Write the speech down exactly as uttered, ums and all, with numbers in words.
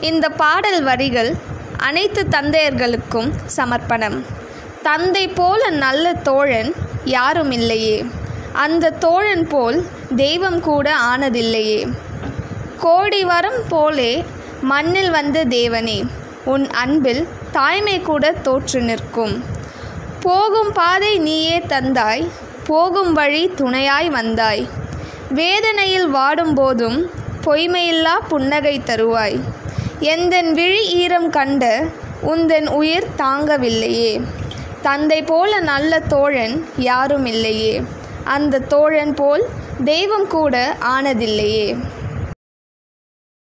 இந்த பாடல் வரிகள் அனைத்து தந்தையர்களுக்கும் சமர்ப்பணம். தந்தை போல நல்ல தோழன் யாரும் இல்லையே, அந்த தோழன் போல் தெய்வம் கூட ஆனதில்லையே. கோடி வரம் போலே மண்ணில் வந்த தேவனே, உன் அன்பில் தாய்மை கூட தோற்று நிற்கும். போகும் பாதை நீயே தந்தாய், போகும் வழி துணையாய் வந்தாய். வேதனையில் வாடும் போதும் பொய்மையில்லா புன்னகை தருவாய். எந்தன் விழி ஈரம் கண்ட உந்தன் உயிர் தாங்கவில்லையே. தந்தை போல நல்ல தோழன் யாரும் இல்லையே, அந்த தோழன் போல் தெய்வம் கூட ஆனதில்லையே.